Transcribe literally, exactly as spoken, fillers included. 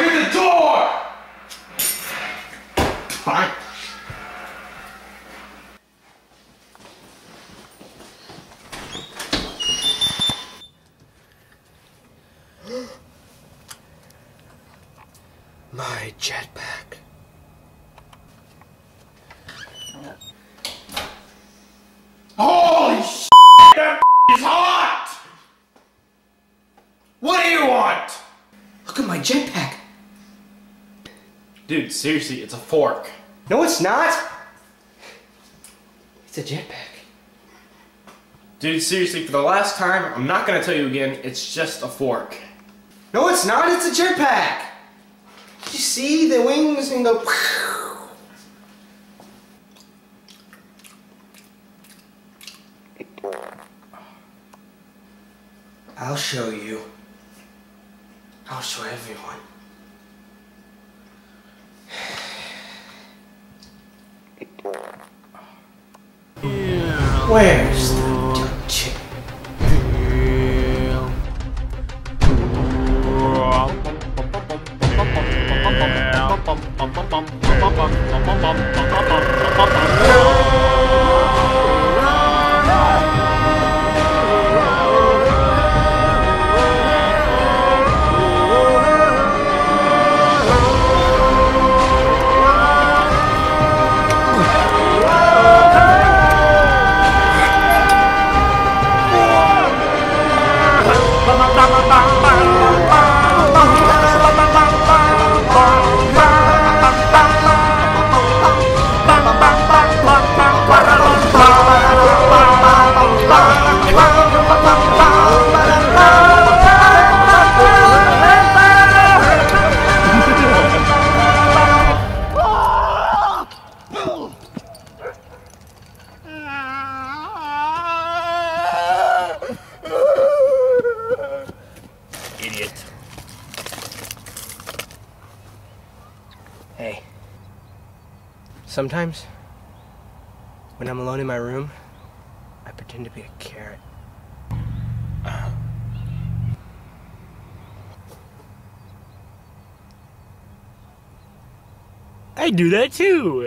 Look at the door! Fine. My jetpack. Holy shit! That is hot! What do you want? Look at my jetpack. Dude, seriously, it's a fork. No, it's not. It's a jetpack. Dude, seriously, for the last time, I'm not gonna tell you again, it's just a fork. No, it's not, it's a jetpack. You see the wings and the... I'll show you. I'll show everyone. Where's the dumb chick? Idiot. Hey. Sometimes, when I'm alone in my room, I pretend to be a carrot. I do that too.